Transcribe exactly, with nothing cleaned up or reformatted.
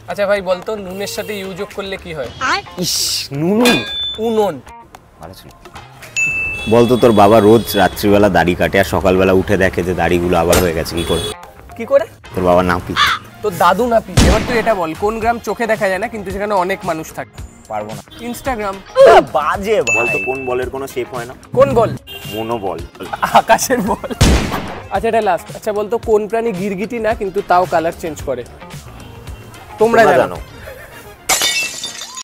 আচ্ছা ভাই বলতো নুনের সাথে ইউ যোগ করলে কি হয়? ইস নুনু উনন। ভালো ছিল। বলতো তোর বাবা রোজ রাত্রিবেলা দাড়ি কাটে আর সকালবেলা উঠে দেখে যে দাড়িগুলো আবার হয়ে গেছে, কি করে? কি করে? তোর বাবা নাপি। তোর দাদু নাপি। এবার তুই এটা বল, কোন গ্রাম চোখে দেখা যায় না কিন্তু সেখানে অনেক মানুষ থাকে? পারবো না। ইনস্টাগ্রাম। বাজে বলতো কোন বলের কোনো শেপ হয় না? কোন বল? মনো বল। আকাশের বল। আচ্ছা এটা লাস্ট। আচ্ছা বলতো কোন প্রাণী গিরগিটি না কিন্তু তাও কালার চেঞ্জ করে? তোমরা জানো।